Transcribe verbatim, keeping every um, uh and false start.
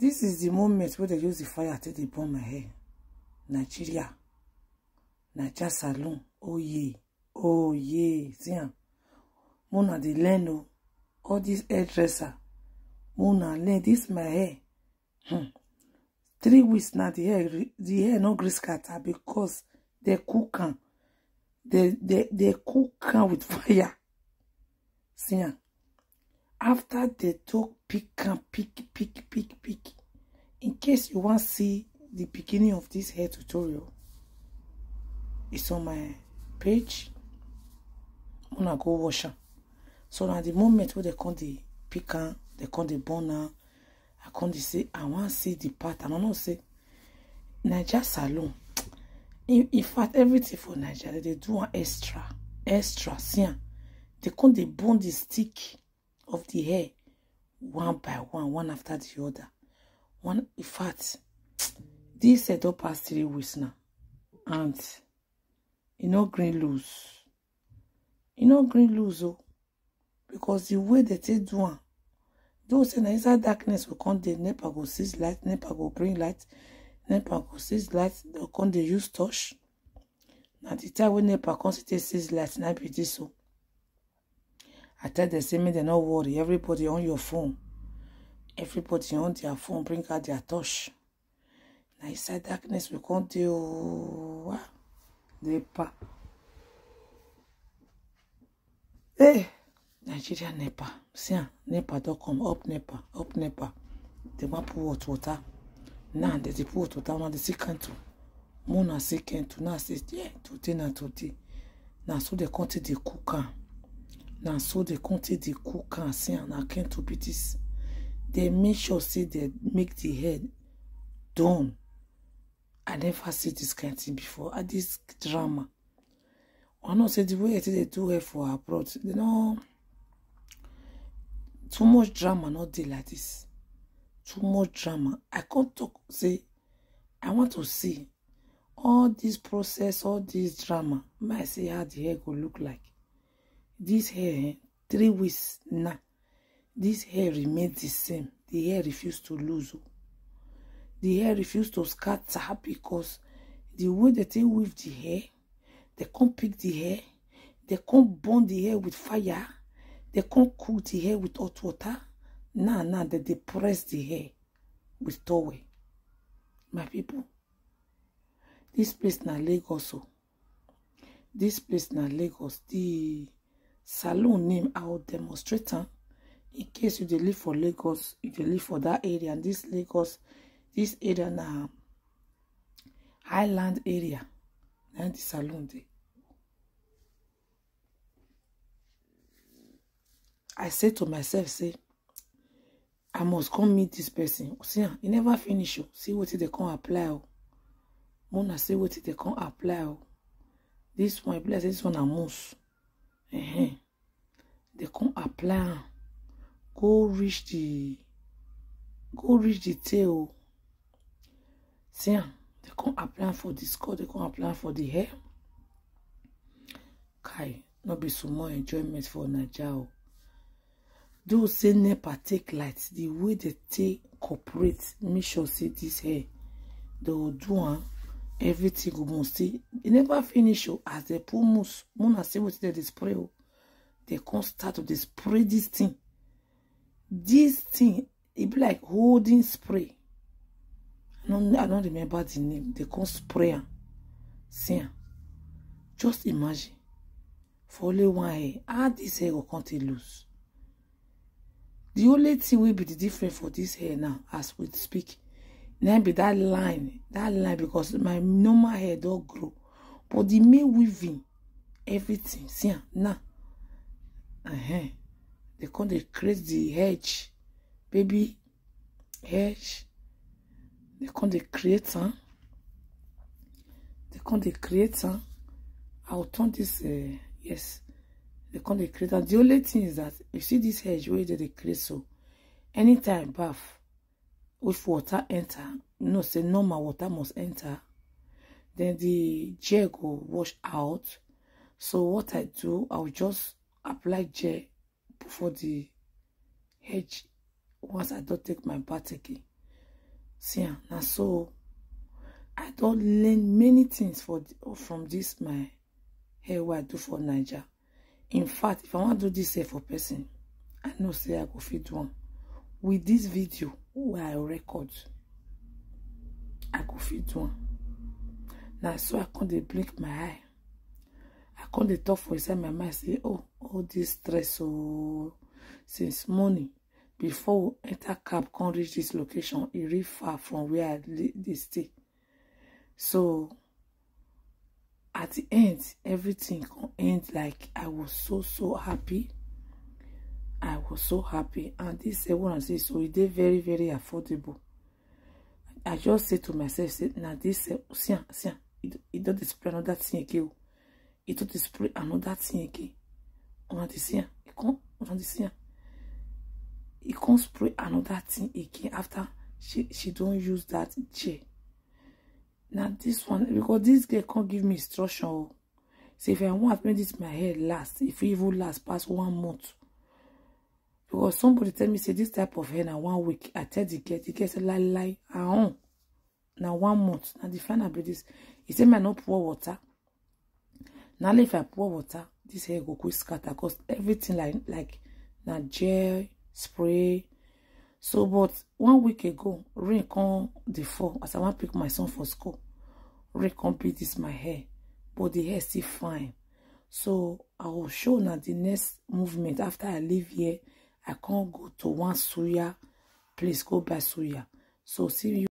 This is the moment where they use the fire to they burn my hair. Nigeria. Nigeria salon. Oh yeah. Oh yeah. See ya. Mona the learn all these hairdresser. Mona learn this my hair. Hmm. Three weeks now the hair the hair no grease scatter because they cook am. They they they cook am with fire. See ya. After they talk pick and pick, pick, pick, pick. In case you want to see the beginning of this hair tutorial, it's on my page. I'm gonna go wash them. So now the moment where they come the pick and they come the burner, I come to say I want to see the pattern. I don't say Nigeria salon. In, in fact, everything for Nigeria they do an extra, extra. See, they come they burn the stick of the hair one by one, one after the other. One, in fact, this set up past three weeks now, and you know green loose. You know green loose, oh, because the way they take do one, those in inside darkness will come the NEPA go seize light, NEPA go bring light, NEPA go seize light. They come they use touch. Now the time when NEPA come to seize light, now be this so. I tell them, say me they not worry. Everybody on your phone. Everybody on their phone bring out their touch. Now inside darkness we can't do NEPA. Hey, Nigeria NEPA. See, NEPA don't come up NEPA, up NEPA. They want to put water. Now they put water. Now they see can't do. Mona see can't do. Now say yeah, today na today. Now so they can't they cook. Now so they continue the cook and see and I can't to be this. They make sure say they make the head done. I never see this kind of thing before. At this drama. I know say the way they do it for abroad, they know too much drama not deal like this. Too much drama. I can't talk say I want to see all this process, all this drama. Might say how the hair go look like. This hair, three weeks now, this hair remains the same. The hair refused to lose. The hair refused to scatter because the way they take with the hair, they can't pick the hair, they can't burn the hair with fire, they can't cook the hair with hot water. Now, now that they press the hair with towel. My people, this place now Lagos. This place now Lagos. The salon name I will demonstrate huh? In case you dey live for Lagos, if you live for that area, and this Lagos, this area now Highland area, and the salon there. I say to myself, say, I must come meet this person. See, he never finish. Oh. See what they can apply. Oh. Mona say what they can apply. Oh. This one, bless this one, a mousse. Uh-huh. They can apply. Go reach the go reach the tail. See, they can apply for the skull, they can apply for the hair. Kai, not be so more enjoyment for Nigeria. Those say NEPA take light, the way they take corporate, make sure say this hair, they will do one, everything go must see. They never finish oh, as they put mousse. Mona say what they spray. Oh. They can't start to spray this thing. This thing, it be like holding spray. I don't, I don't remember the name. They can't spray. See, just imagine. For only one hair, how this hair will continue lose. The only thing will be the difference for this hair now, as we speak. Now be that line, that line, because my normal hair don't grow. But the May weaving, everything, see, now. Uh-huh. They come they create the hedge, baby hedge. They come they create huh? They come they create huh? I'll turn this uh, yes. They come they create. And the only thing is that you see this hedge where they create so anytime bath if water enter, you know, say normal water must enter, then the gel go wash out. So what I do, I'll just apply gel before the hedge once I don't take my bath again. See, now so I don't learn many things for from this my hair what I do for Niger. In fact, if I want to do this hair for person, I know say I go fit one. With this video where I record, I go fit one. Now so I can't blink my eye. I can't talk for inside my mind say, oh, all this stress oh since morning. Before we enter cab can't reach this location, it really far from where I they stay. So at the end, everything can end like I was so so happy. I was so happy, and this uh, one I say so it is very very affordable. I just say to myself, say now this uh, see, see, it it don't display another thing again. It don't display another thing again. On the see, it can't on the see. It can't spray another thing again after she she don't use that chair. Now this one, because this girl can't give me instruction. So if I want to make this my hair last, if it even last past one month. Because somebody tell me say this type of hair now one week. I tell the girl, the girl say lie lie. Ah, now one month. Now the final about this. He said, "Man, not pour water." Now if I pour water, this hair go quick scatter because everything like like now gel spray. So, but one week ago, rain come the fall as I want to pick my son for school. Rain come beat this my hair, but the hair still fine. So I will show now the next movement after I leave here. I can't go to one suya place, go buy suya. So see you.